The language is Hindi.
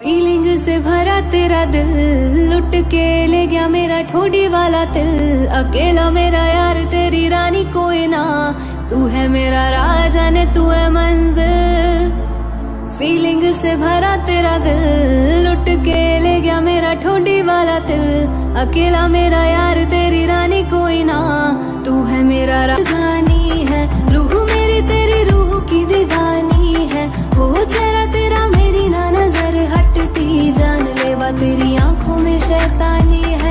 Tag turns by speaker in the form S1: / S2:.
S1: फीलिंग से भरा तेरा दिल, लुट के ले गया मेरा ठोडी वाला दिल। अकेला मेरा यार तेरी रानी कोई ना, तू है मेरा राजा ने तू है मंजिल। फीलिंग से भरा तेरा दिल, लुट के ले गया मेरा ठोडी वाला दिल। अकेला मेरा यार तेरी रानी कोई ना, तू है मेरा राजधानी है। रूह मेरी तेरी रूह की दीवानी है, हो चेहरा तेरा मेरी ना नजर हटती। जान लेवा तेरी आंखों में शैतानी है।